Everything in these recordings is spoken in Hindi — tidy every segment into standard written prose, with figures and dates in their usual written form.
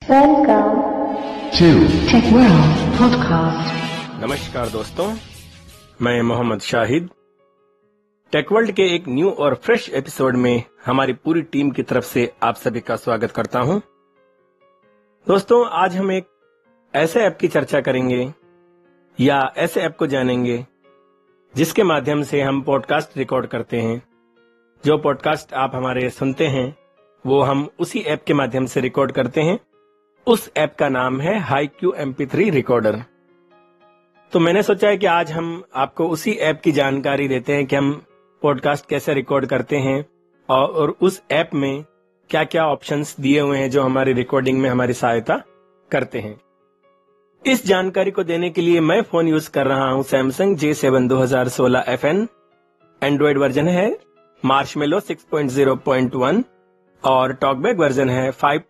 Welcome to Tech World Podcast। नमस्कार दोस्तों, मैं मोहम्मद शाहिद टेक वर्ल्ड के एक न्यू और फ्रेश एपिसोड में हमारी पूरी टीम की तरफ से आप सभी का स्वागत करता हूं। दोस्तों, आज हम एक ऐसे ऐप की चर्चा करेंगे या ऐसे ऐप को जानेंगे जिसके माध्यम से हम पॉडकास्ट रिकॉर्ड करते हैं। जो पॉडकास्ट आप हमारे सुनते हैं वो हम उसी ऐप के माध्यम से रिकॉर्ड करते हैं। उस ऐप का नाम है HiQ MP3 रिकॉर्डर। तो मैंने सोचा है कि आज हम आपको उसी ऐप की जानकारी देते हैं कि हम पॉडकास्ट कैसे रिकॉर्ड करते हैं और उस ऐप में क्या क्या ऑप्शंस दिए हुए हैं जो हमारी रिकॉर्डिंग में हमारी सहायता करते हैं। इस जानकारी को देने के लिए मैं फोन यूज कर रहा हूं Samsung J7 2016 FN। Android version है मार्शमेलो 6.0.1 और टॉकबैक वर्जन है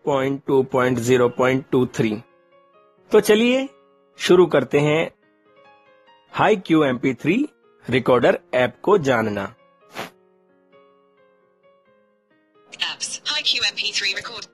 5.2.0.23। तो चलिए शुरू करते हैं HiQ MP3 रिकॉर्डर ऐप को जानना। Apps, HiQ MP3 Record।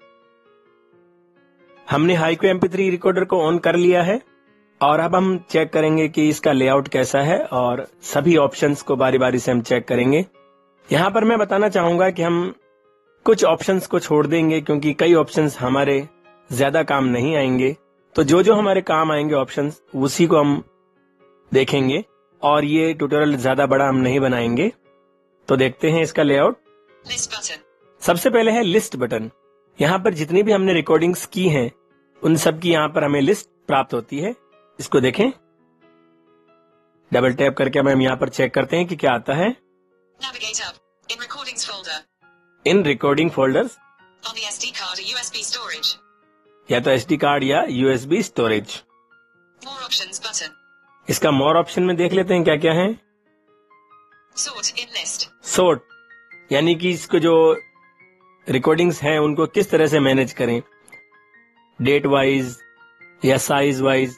हमने HiQ MP3 रिकॉर्डर को ऑन कर लिया है और अब हम चेक करेंगे कि इसका लेआउट कैसा है और सभी ऑप्शंस को बारी बारी से हम चेक करेंगे। यहाँ पर मैं बताना चाहूंगा कि हम कुछ ऑप्शंस को छोड़ देंगे क्योंकि कई ऑप्शंस हमारे ज्यादा काम नहीं आएंगे। तो जो हमारे काम आएंगे ऑप्शंस उसी को हम देखेंगे और ये ट्यूटोरियल ज्यादा बड़ा हम नहीं बनाएंगे। तो देखते हैं इसका लेआउट। List button। सबसे पहले है लिस्ट बटन। यहाँ पर जितनी भी हमने रिकॉर्डिंग्स की हैं उन सब की यहाँ पर हमें लिस्ट प्राप्त होती है। इसको देखें, डबल टैप करके हम यहाँ पर चेक करते हैं कि क्या आता है। Navigate up in recordings folder। In recording folders, On the SD card or USB storage। या तो SD कार्ड या USB storage. More options button। इसका मोर ऑप्शन में देख लेते हैं क्या क्या है। Sort in list। सोर्ट यानी कि इसको जो रिकॉर्डिंग्स हैं उनको किस तरह से मैनेज करें, डेट वाइज या size wise.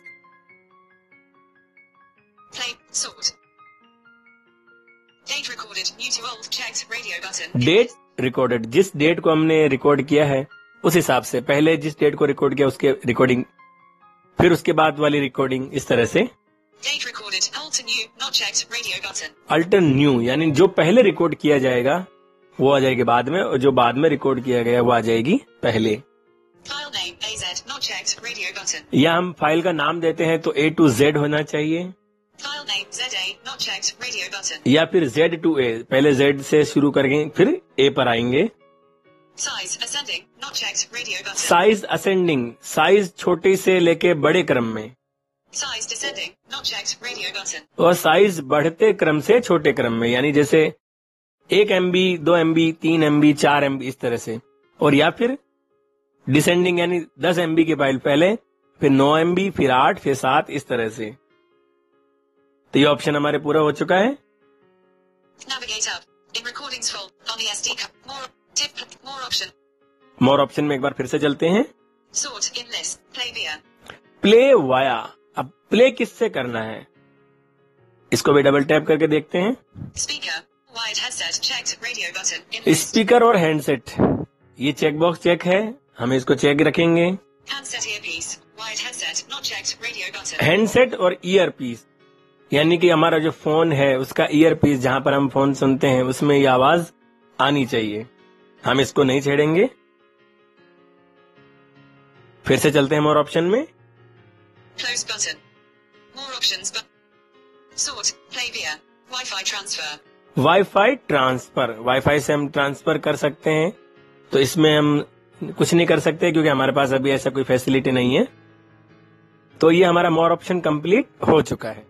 Play sort। Date recorded new to old checked radio button। Date recorded, जिस डेट को हमने रिकॉर्ड किया है उस हिसाब से, पहले जिस डेट को रिकॉर्ड किया उसके रिकॉर्डिंग, फिर उसके बाद वाली रिकॉर्डिंग, इस तरह से। Date recorded old to new not checked radio button। Older new यानी जो पहले रिकॉर्ड किया जाएगा वो आ जाएगी बाद में और जो बाद में रिकॉर्ड किया गया वो आ जाएगी पहले। File name AZ not checked radio button। या हम फाइल का नाम देते हैं तो A to Z होना चाहिए File name ZA not checked radio button। या फिर Z to A, पहले Z से शुरू करेंगे फिर A पर आएंगे। Size ascending not checked radio button। Size ascending, size छोटे से लेके बड़े क्रम में, Size descending not checked radio button। और साइज बढ़ते क्रम से छोटे क्रम में, यानी जैसे 1 MB 2 MB 3 MB 4 MB इस तरह से। और या फिर डिसेंडिंग यानी 10 MB की फाइल पहले, फिर 9 MB, फिर 8, फिर 7 इस तरह से। तो ये ऑप्शन हमारे पूरा हो चुका है। Navigate up in recordings folder on the SD card। More option। More option में एक बार फिर से चलते हैं। Sort in list play via। Play via, अब प्ले किससे करना है इसको भी डबल टैप करके देखते हैं। Speaker wired headset checked radio button in list। Speaker और हैंडसेट, ये चेकबॉक्स चेक है, हम इसको चेक रखेंगे। Handset earpiece wired headset not checked radio button। Handset और ईयर पीस यानी कि हमारा जो फोन है उसका ईयर पीस, जहां पर हम फोन सुनते हैं उसमें ये आवाज आनी चाहिए, हम इसको नहीं छेड़ेंगे। फिर से चलते हैं मोर ऑप्शन में। Close button। More options but sort play via Wi-Fi transfer। Wi-Fi transfer, Wi-Fi से हम ट्रांसफर कर सकते हैं। तो इसमें हम कुछ नहीं कर सकते क्योंकि हमारे पास अभी ऐसा कोई फैसिलिटी नहीं है। तो ये हमारा मोर ऑप्शन कंप्लीट हो चुका है।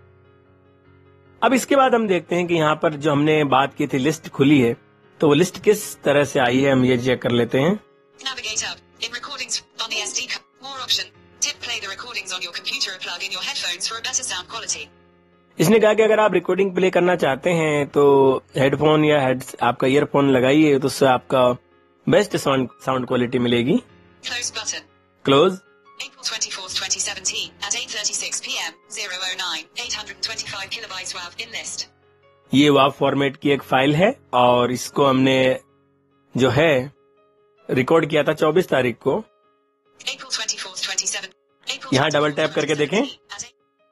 अब इसके बाद हम देखते हैं कि यहाँ पर जो हमने बात की थी लिस्ट खुली है, तो वो लिस्ट किस तरह से आई है हम ये चेक कर लेते हैं। Navigate up in recordings on the SD card। More option। Tip play the recordings on your computer or plug in your headphones for a better sound quality। इसने कहा कि अगर आप रिकॉर्डिंग प्ले करना चाहते हैं तो हेडफोन या आपका ईयरफोन लगाइए, तो उससे आपका बेस्ट साउंड क्वालिटी मिलेगी। Close button। Close. April 24th 2017 at 8:36 PM 009 825 kilobytes WAV in list। ये वाव फॉर्मेट की एक फाइल है और इसको हमने जो है रिकॉर्ड किया था 24 तारीख को April 24th, 27. April यहाँ डबल 24th, टैप करके देखें। 2017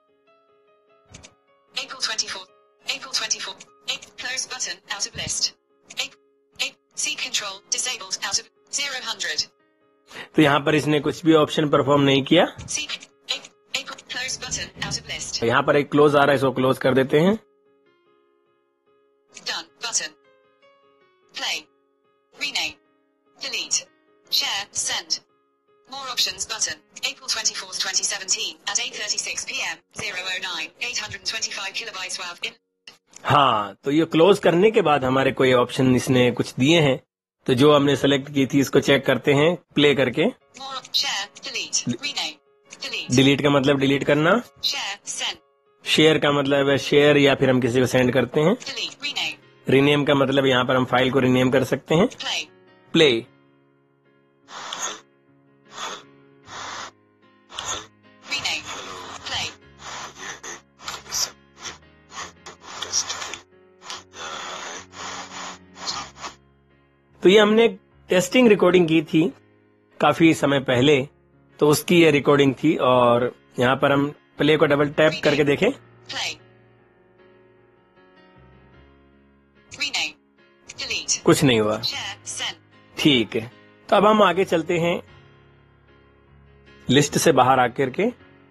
April 24th. April 24th. Close button out of list. C control disabled out of 0-100. तो यहाँ पर इसने कुछ भी ऑप्शन परफॉर्म नहीं किया। C April close button out of list. यहाँ पर एक क्लोज आ रहा है, इसको क्लोज कर देते हैं। Done button. Play. Rename. Delete. Share. Send. More options button. April 24th, 2017 at 8:36 p.m. 009 825 kilobytes WAV in. हाँ, तो ये क्लोज करने के बाद हमारे कोई ऑप्शन इसने कुछ दिए हैं, तो जो हमने सेलेक्ट की थी इसको चेक करते हैं प्ले करके। More share. Delete. Rename. Delete. Delete का मतलब डिलीट करना, Share. Send. शेयर का मतलब है शेयर या फिर हम किसी को सेंड करते हैं। Delete. Rename. रीनेम का मतलब यहाँ पर हम फाइल को रीनेम कर सकते हैं। Play. प्ले। Rename. Play. तो ये हमने टेस्टिंग रिकॉर्डिंग की थी काफी समय पहले, तो उसकी ये रिकॉर्डिंग थी और यहाँ पर हम प्ले को डबल टैप करके देखें। Play. Rename. Delete. कुछ नहीं हुआ। Share. Send. ठीक है, तो अब हम आगे चलते हैं लिस्ट से बाहर आकर के।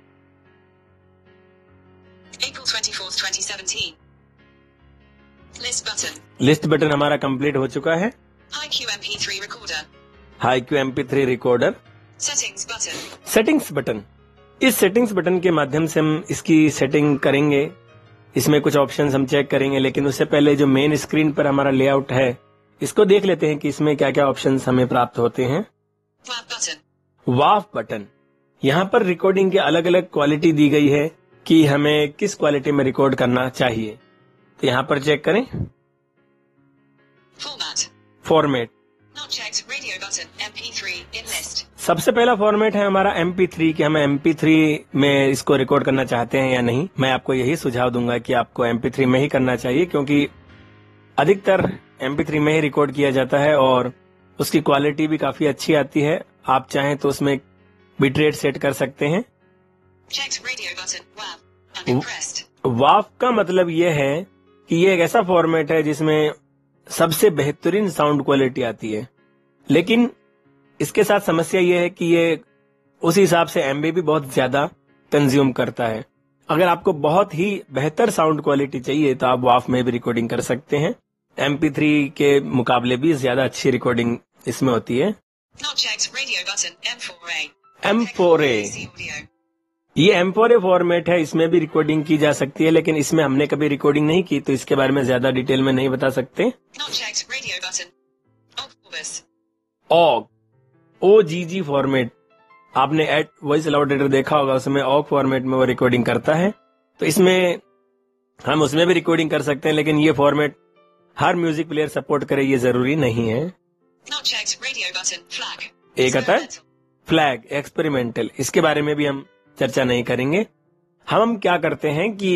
April 24th, 2017. List button. List button हमारा कंप्लीट हो चुका है। IQMP3 recorder. HiQ MP3 recorder. Settings button. Settings button, इस सेटिंग्स बटन के माध्यम से हम इसकी सेटिंग करेंगे। इसमें कुछ ऑप्शंस हम चेक करेंगे, लेकिन उससे पहले जो मेन स्क्रीन पर हमारा लेआउट है इसको देख लेते हैं कि इसमें क्या क्या ऑप्शंस हमें प्राप्त होते हैं। WAV button. वाव बटन, यहाँ पर रिकॉर्डिंग की अलग अलग क्वालिटी दी गई है कि हमें किस क्वालिटी में रिकॉर्ड करना चाहिए। तो यहाँ पर चेक करें Format. Format. Not checked. Radio button. MP3 in list. सबसे पहला फॉर्मेट है हमारा MP3 कि हमें MP3 में इसको रिकॉर्ड करना चाहते हैं या नहीं। मैं आपको यही सुझाव दूंगा कि आपको MP3 में ही करना चाहिए, क्योंकि अधिकतर MP3 में ही रिकॉर्ड किया जाता है और उसकी क्वालिटी भी काफी अच्छी आती है। आप चाहें तो उसमें बिट रेट सेट कर सकते हैं। Checked. Radio button. WAV. Unimpressed. वाव का मतलब ये है कि ये एक ऐसा फॉर्मेट है जिसमें सबसे बेहतरीन साउंड क्वालिटी आती है, लेकिन इसके साथ समस्या ये है कि ये उस हिसाब से एमबी भी बहुत ज्यादा कंज्यूम करता है। अगर आपको बहुत ही बेहतर साउंड क्वालिटी चाहिए तो आप वाव में भी रिकॉर्डिंग कर सकते हैं। MP3 के मुकाबले भी ज्यादा अच्छी रिकॉर्डिंग इसमें होती है। Not checked. Radio button. M4A. M4A, AC audio. ये M4A फॉर्मेट है, इसमें भी रिकॉर्डिंग की जा सकती है, लेकिन इसमें हमने कभी रिकॉर्डिंग नहीं की तो इसके बारे में ज्यादा डिटेल में नहीं बता सकते। Not checked. Radio button. Orbis. Ogg, OGG format, आपने एट वॉइस अलाउडेटर देखा होगा, उसमें ऑग फॉर्मेट में वो रिकॉर्डिंग करता है। तो इसमें हम उसमें भी रिकॉर्डिंग कर सकते हैं, लेकिन ये फॉर्मेट हर म्यूजिक प्लेयर सपोर्ट करे ये जरूरी नहीं है। Not checked. Radio button. Flag. एक आता है Experimental. फ्लैग एक्सपेरिमेंटल, इसके बारे में भी हम चर्चा नहीं करेंगे। हम क्या करते हैं कि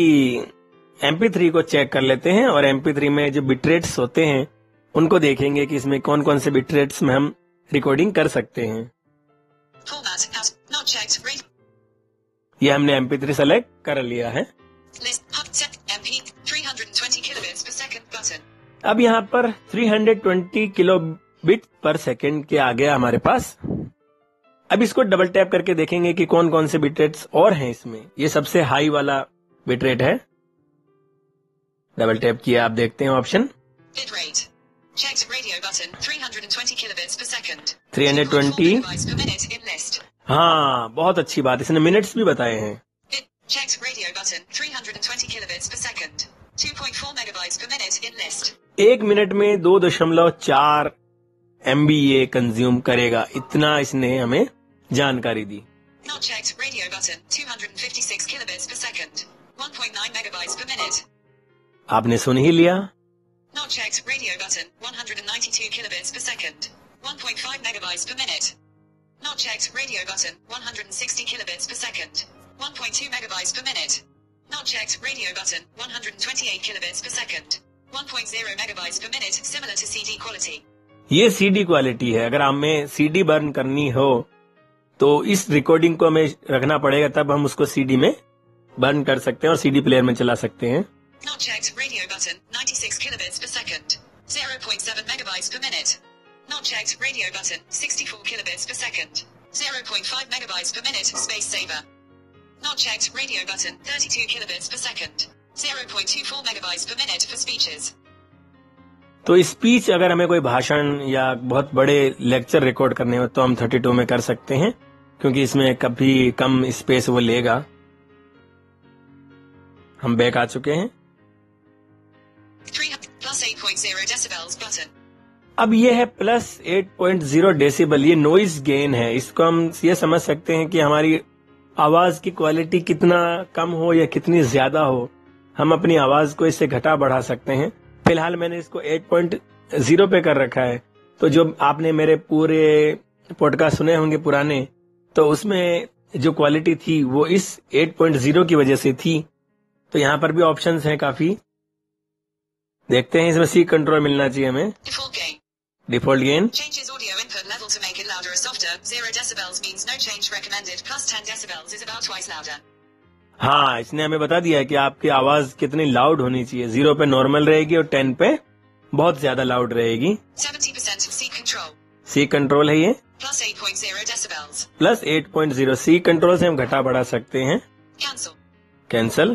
MP3 को चेक कर लेते हैं और MP3 में जो बिटरेट्स होते हैं उनको देखेंगे कि इसमें कौन कौन से बिटरेट्स में हम रिकॉर्डिंग कर सकते हैं। Format. Out. Not checked. Radio. ये हमने MP3 सेलेक्ट कर लिया है। List. Hub set. MP. 320 kilobits per second button. अब यहाँ पर 320 किलोबिट पर सेकेंड के आगे हमारे पास। अब इसको डबल टैप करके देखेंगे कि कौन कौन से बिटरेट्स और हैं इसमें। ये सबसे हाई वाला बिटरेट है। डबल टैप किया, आप देखते हैं option Bit rate. Checked. Radio button. 320 kilobits per second. 320 megabytes per minute in list. हाँ, बहुत अच्छी बात, इसने मिनट्स भी बताए हैं। Bit. Checked. Radio button. 320 kilobits per second. 2.4 megabytes per minute in list. एक मिनट में 2.4 MB ये कंज्यूम करेगा, इतना इसने हमें जानकारी दी। Not checked. Radio button. 256 kilobits per second. 1.9 megabytes per minute. आपने सुन ही लिया। Not checked. Radio button. 192 kilobits per second. 1.5 megabytes per minute. Not checked. Radio button. 160 kilobits per second. 1.2 megabytes per minute. Not checked. Radio button. 128 kilobits per second. 1.0 megabytes per minute. Similar to CD quality. ये CD क्वालिटी है। अगर हमें CD बर्न करनी हो तो इस रिकॉर्डिंग को हमें रखना पड़ेगा, तब हम उसको सीडी में बर्न कर सकते हैं और सीडी प्लेयर में चला सकते हैं। Not checked. Radio button. 96 kilobits per second. 0.7 megabytes per minute. Not checked. Radio button. 64 kilobits per second. 0.5 megabytes per minute. Space saver. Not checked. Radio button. 32 kilobits per second. 0.24 megabytes per minute for speeches. तो स्पीच अगर हमें कोई भाषण या बहुत बड़े लेक्चर रिकॉर्ड करने हो तो हम 32 में कर सकते हैं, क्योंकि इसमें कभी कम स्पेस वो लेगा। हम बैक आ चुके हैं। 300 plus 8.0 decibels button. अब ये है प्लस 8.0 डेसिबल, ये नॉइज गेन है। इसको हम ये समझ सकते हैं कि हमारी आवाज की क्वालिटी कितना कम हो या कितनी ज्यादा हो, हम अपनी आवाज को इससे घटा बढ़ा सकते हैं। फिलहाल मैंने इसको 8.0 पे कर रखा है, तो जो आपने मेरे पूरे पॉडकास्ट सुने होंगे पुराने, तो उसमें जो क्वालिटी थी वो इस 8.0 की वजह से थी। तो यहाँ पर भी ऑप्शंस हैं काफी, देखते हैं। इसमें सी कंट्रोल मिलना चाहिए हमें। Default gain. Default gain, Changes audio input level to make it louder or softer. 0 decibels means no change recommended. Plus 10 decibels is about twice louder. हाँ, इसने हमें बता दिया है कि आपकी आवाज कितनी लाउड होनी चाहिए। 0 पे नॉर्मल रहेगी और 10 पे बहुत ज्यादा लाउड रहेगी। 70% of C control. C control है ये, Plus 8.0 decibels. Plus 8.0। C control से हम घटा बढ़ा सकते हैं। Cancel. Cancel,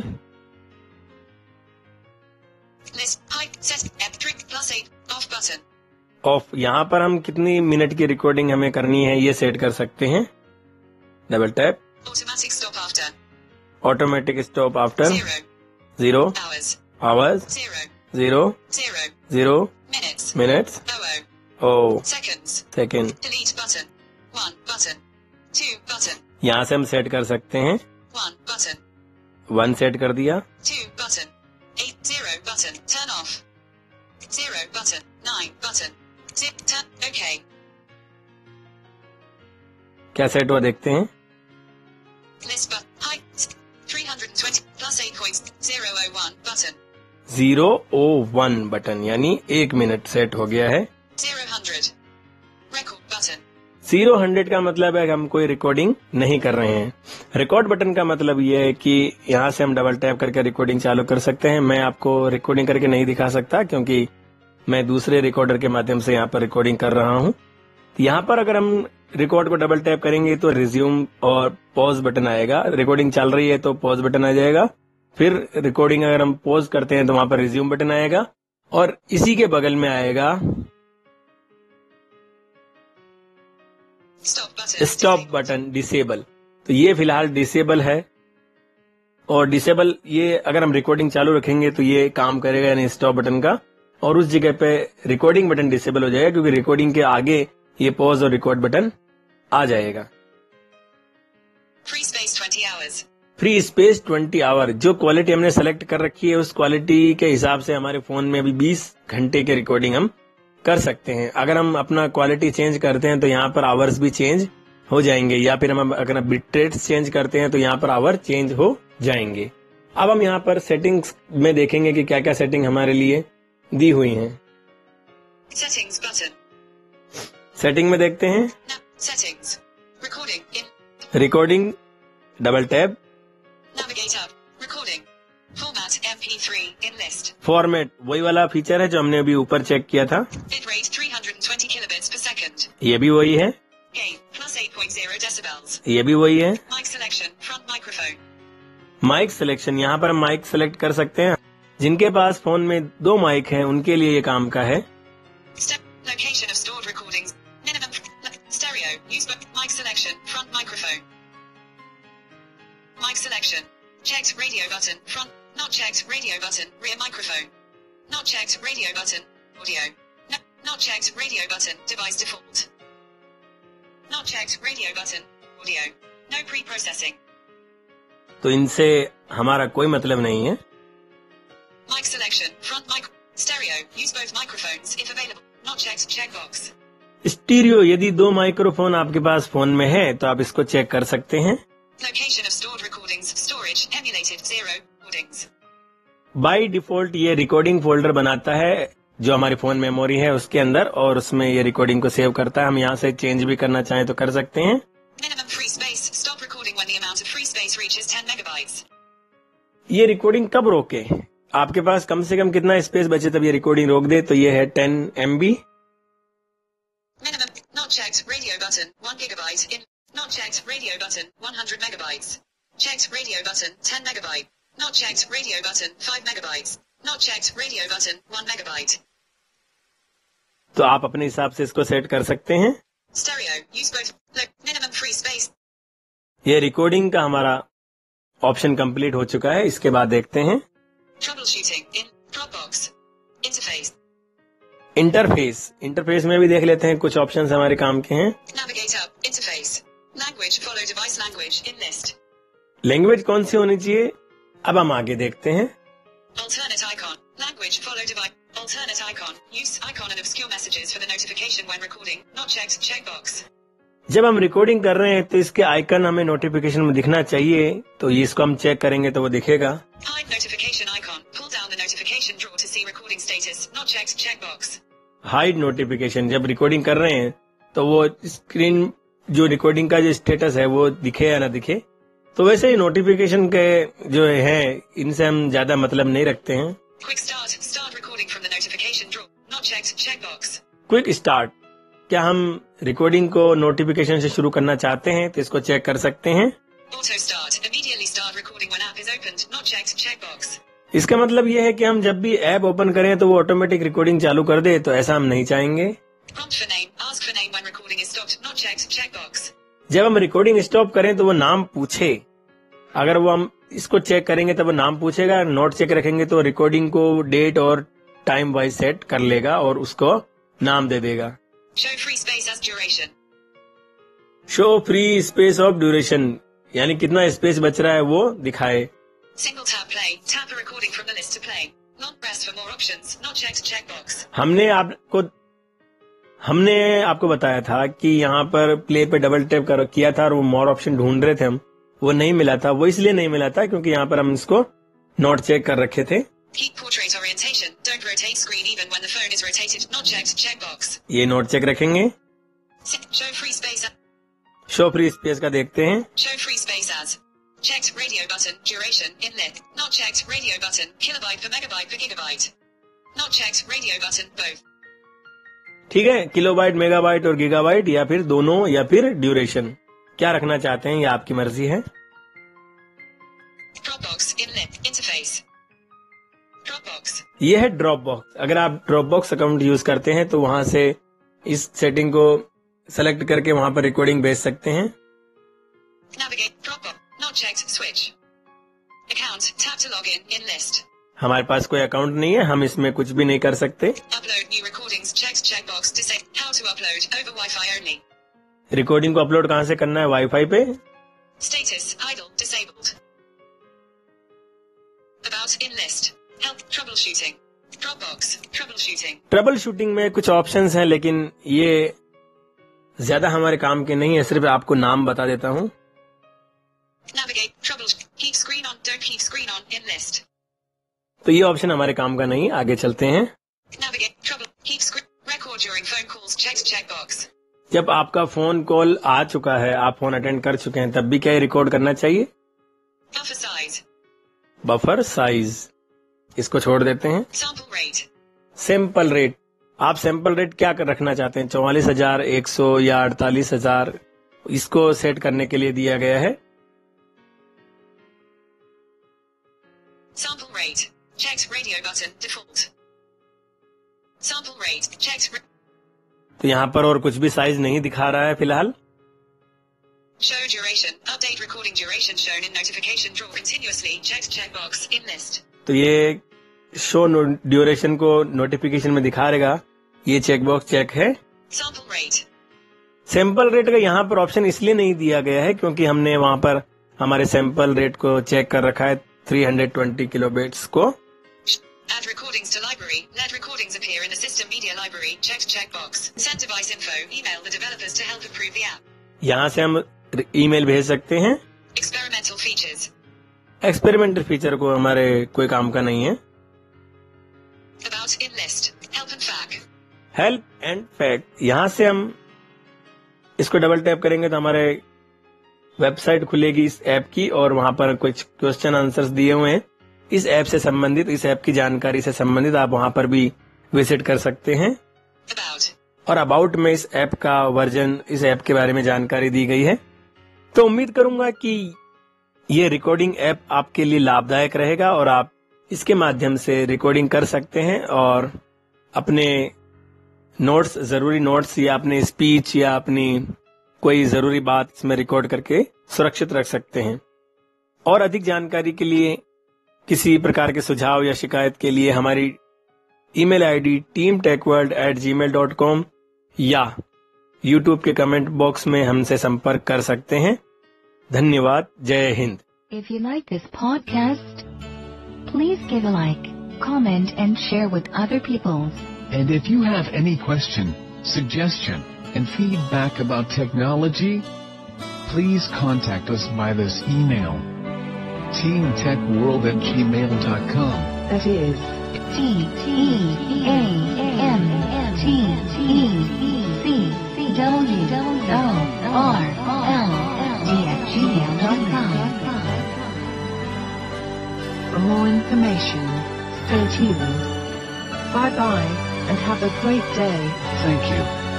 List. Height. Set. F3 plus 8. Off button. Off. यहाँ पर हम कितनी मिनट की रिकॉर्डिंग हमें करनी है ये सेट कर सकते हैं। Double tap, Automatic stop after. Automatic stop after 0 0 hours. Hours 0 0 0 0 minutes. Minutes 00 oh seconds. Second. Delete button. 1 button. 2 button. यहाँ से हम सेट कर सकते हैं। 1 button. 1 सेट कर दिया, 2 button. 8 0 button. Turn off. 0 button. 9 button. Zip turn. Okay. क्या सेट हुआ देखते हैं। List but height 320 plus 8.001 button. 001 button, यानी 1 मिनट सेट हो गया है। 0 record button. 0 का मतलब है कि हम कोई रिकॉर्डिंग नहीं कर रहे हैं। रिकॉर्ड बटन का मतलब ये है कि यहाँ से हम डबल टैप करके रिकॉर्डिंग चालू कर सकते हैं। मैं आपको रिकॉर्डिंग करके नहीं दिखा सकता, क्योंकि मैं दूसरे रिकॉर्डर के माध्यम से यहाँ पर रिकॉर्डिंग कर रहा हूँ। यहाँ पर अगर हम रिकॉर्ड को डबल टैप करेंगे तो रिज्यूम और पॉज बटन आएगा। रिकॉर्डिंग चल रही है तो पॉज बटन आ जाएगा, फिर रिकॉर्डिंग अगर हम पॉज करते हैं तो वहां पर रिज्यूम बटन आएगा, और इसी के बगल में आएगा स्टॉप बटन डिसेबल। तो ये फिलहाल डिसेबल है, और डिसेबल ये अगर हम रिकॉर्डिंग चालू रखेंगे तो ये काम करेगा, यानी स्टॉप बटन का, और उस जगह पे रिकॉर्डिंग बटन डिसेबल हो जाएगा, क्योंकि रिकॉर्डिंग के आगे ये पॉज और रिकॉर्ड बटन आ जाएगा। Free space 20 hours. Free space 20 hour, जो क्वालिटी हमने सेलेक्ट कर रखी है उस क्वालिटी के हिसाब से हमारे फोन में अभी 20 घंटे की रिकॉर्डिंग हम कर सकते हैं। अगर हम अपना क्वालिटी चेंज करते हैं तो यहाँ पर आवर्स भी चेंज हो जाएंगे, या फिर हम अगर बिट रेट चेंज करते हैं तो यहाँ पर आवर चेंज हो जाएंगे। अब हम यहाँ पर सेटिंग्स में देखेंगे कि क्या क्या सेटिंग हमारे लिए दी हुई हैं। Settings button. सेटिंग में देखते हैं, No. Settings. Recording in. Recording, double tap, Navigate up. Recording. Format MP3 in list. Format, वही वाला फीचर है जो हमने अभी ऊपर चेक किया था, Bitrate 320 kilobits per second. ये भी वही है, Gain plus 8.0 decibels. ये भी वही है। Mic selection. Front microphone. Mic selection, यहाँ पर हम माइक सेलेक्ट कर सकते हैं। जिनके पास फोन में 2 माइक हैं उनके लिए ये काम का है। Step. Location of stored recordings. Minimum. Stereo. Use but mic selection. Front microphone. Mic selection. Checked radio button. Front. Not checked radio button. Rear microphone. Not checked radio button. Audio. No. Not checked radio button. Device default. Not checked radio button. Audio. No pre-processing. तो इनसे हमारा कोई मतलब नहीं है। Mic selection. Front mic. Stereo. Use both microphones if available. Not checked. Checkbox. Stereo, यदि 2 माइक्रोफोन आपके पास फोन में है तो आप इसको चेक कर सकते हैं। Location of stored recordings. Storage. Emulated 0. Recordings. By default ये रिकॉर्डिंग फोल्डर बनाता है जो हमारी फोन मेमोरी है उसके अंदर, और उसमें ये रिकॉर्डिंग को सेव करता है। हम यहाँ से चेंज भी करना चाहें तो कर सकते हैं। Minimum free reaches 10 megabytes. ये रिकॉर्डिंग कब रोके? आपके पास कम से कम कितना स्पेस बचे तब ये रिकॉर्डिंग रोक दे? तो ये है 10 MB। Minimum. Not checked. Radio button. 1 gigabyte. In. Not checked. Radio button. 100 megabytes. Checked. Radio button. 10 megabyte. Not checked. Radio button. 5 megabytes. Not checked. Radio button. 1 megabyte. तो आप अपने हिसाब से इसको सेट कर सकते हैं। Stereo. Use both. Look. Minimum free space. ये रिकॉर्डिंग का हमारा ऑप्शन कंप्लीट हो चुका है। इसके बाद देखते हैं Troubleshooting. In. Dropbox. Interface. Interface में भी देख लेते हैं, कुछ ऑप्शंस हमारे काम के हैं। Navigate up. Interface. Language. Follow device language. In list. Language कौन सी होनी चाहिए, अब हम आगे देखते हैं। Alternate icon. Language. Follow device. Alternate icon. Use icon and obscure messages for the notification when recording. Not checked. Checkbox. जब हम रिकॉर्डिंग कर रहे हैं तो इसके आइकन हमें नोटिफिकेशन में दिखना चाहिए, तो इसको हम चेक करेंगे तो वो दिखेगा। Hide notification icon. Pull down the notification drawer to see recording status. Not checked. Checkbox. Hide notification, जब रिकॉर्डिंग कर रहे हैं तो वो स्क्रीन जो रिकॉर्डिंग का जो स्टेटस है वो दिखे या ना दिखे। तो वैसे ही नोटिफिकेशन के जो है इनसे हम ज्यादा मतलब नहीं रखते हैं। Quick start. Start recording from the notification drawer. Not checked. Checkbox. Quick start, क्या हम रिकॉर्डिंग को नोटिफिकेशन से शुरू करना चाहते हैं तो इसको चेक कर सकते हैं। Auto start. Immediately start recording when app is opened. Not checked. Checkbox. इसका मतलब ये है कि हम जब भी ऐप ओपन करें तो वो ऑटोमेटिक रिकॉर्डिंग चालू कर दे, तो ऐसा हम नहीं चाहेंगे। Prompt for name. Ask for name when recording is stopped. Not checked. Checkbox. जब हम रिकॉर्डिंग स्टॉप करें तो वो नाम पूछे, अगर वो हम इसको चेक करेंगे तब वो नाम पूछेगा। नोट चेक रखेंगे तो रिकॉर्डिंग को डेट और टाइम वाइज सेट कर लेगा और उसको नाम दे देगा। Show free space as duration. Show free space of duration, यानी कितना स्पेस बच रहा है वो दिखाए। Single tap play. Tap a recording from the list to play. Long press for more options. Not checked. Checkbox. हमने आपको बताया था कि यहाँ पर प्ले पे डबल टैप किया था और वो मोर ऑप्शन ढूंढ रहे थे हम, वो नहीं मिला था। वो इसलिए नहीं मिला था क्योंकि यहाँ पर हम इसको नोट चेक कर रखे थे। Keep portrait orientation. Don't rotate screen even when the phone is rotated. Not checked. Checkbox. ये नोट चेक रखेंगे। Show free space. Show free space का देखते हैं। Show free space as. Checked radio button. Duration. Inlet. Not checked. Radio button. Kilobyte per megabyte per gigabyte. Not checked. Radio button. Both. ठीक है, किलोबाइट, मेगाबाइट और गीगाबाइट, या फिर दोनों, या फिर ड्यूरेशन, क्या रखना चाहते हैं ये आपकी मर्जी है। Dropbox. Inlet. Interface. Dropbox. ये है ड्रॉप बॉक्स। अगर आप ड्रॉप बॉक्स अकाउंट यूज करते हैं तो वहां से इस सेटिंग को सेलेक्ट करके वहां पर रिकॉर्डिंग भेज सकते हैं। Navigate. Dropbox. Not checked. Switch. Account. Tap to log in. In list. हमारे पास कोई अकाउंट नहीं है, हम इसमें कुछ भी नहीं कर सकते। Upload new recordings. Checked. Checkbox. To say how to upload over Wi-Fi only. Recording को अपलोड कहाँ से करना है? वाईफाई पे। Status. Idle. Disabled. About. In list. Help. Troubleshooting. Dropbox. Troubleshooting. Troubleshooting में कुछ ऑप्शंस हैं, लेकिन ये ज्यादा हमारे काम के नहीं है, सिर्फ आपको नाम बता देता हूँ। Navigate. Keep screen on. Don't keep screen on. In list. तो ये ऑप्शन हमारे काम का नहीं, आगे चलते हैं। Navigate. Keep screen. Record during phone calls. Checked. Checkbox. जब आपका फोन कॉल आ चुका है, आप फोन अटेंड कर चुके हैं, तब भी क्या रिकॉर्ड करना चाहिए? Buffer size. बफर साइज, इसको छोड़ देते हैं। Sample rate. सैंपल रेट, आप सैंपल रेट क्या कर रखना चाहते हैं? 44,000, 100 या 48,000, इसको सेट करने के लिए दिया गया है। Sample rate. Checked radio button. Default. Sample rate. Checked. तो यहाँ पर और कुछ भी साइज नहीं दिखा रहा है फिलहाल। Show duration. Update recording duration shown in notification drawer continuously. Checked. Checkbox. In list. तो ये शो ड्यूरेशन को नोटिफिकेशन में दिखा रहेगा, ये चेकबॉक्स चेक है। Sample rate. सैंपल रेट का यहाँ पर ऑप्शन इसलिए नहीं दिया गया है क्योंकि हमने वहाँ पर हमारे सैंपल रेट को चेक कर रखा है 320 किलोबिट्स को। Add recordings to library. Let recordings appear in the system media library. Checked. Checkbox. Send device info. Email the developers to help improve the app. यहाँ से हम ईमेल भेज सकते हैं। Experimental features. एक्सपेरिमेंटल फीचर को हमारे कोई काम का नहीं है। About. In list. Help and FAQ. Help and fact, यहाँ से हम इसको डबल टैप करेंगे तो हमारे वेबसाइट खुलेगी इस ऐप की और वहां पर कुछ क्वेश्चन आंसर्स दिए हुए हैं इस ऐप से संबंधित, इस ऐप की जानकारी से संबंधित। आप वहां पर भी विजिट कर सकते हैं। और अबाउट में इस ऐप का वर्जन, इस ऐप के बारे में जानकारी दी गई है। तो उम्मीद करूंगा कि ये रिकॉर्डिंग ऐप आपके लिए लाभदायक रहेगा और आप इसके माध्यम से रिकॉर्डिंग कर सकते हैं और अपने नोट्स, जरूरी नोट्स या अपने स्पीच या अपनी कोई जरूरी बात इसमें रिकॉर्ड करके सुरक्षित रख सकते हैं। और अधिक जानकारी के लिए, किसी प्रकार के सुझाव या शिकायत के लिए हमारी ईमेल आईडी teamtechworld@gmail.com या YouTube के कमेंट बॉक्स में हमसे संपर्क कर सकते हैं। धन्यवाद। जय Hind. If you like this podcast, please give a like, comment and share with other people. And if you have any question, suggestion, and feedback about technology, please contact us by this email: teamtechworld@gmail.com. That is teamtechworld@gmail.com. For more information, stay tuned. Bye bye, and have a great day. Thank you.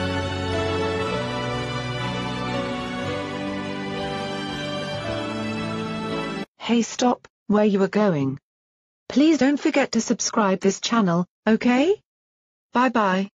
Hey, stop where you were going. Please don't forget to subscribe this channel, okay? Bye bye.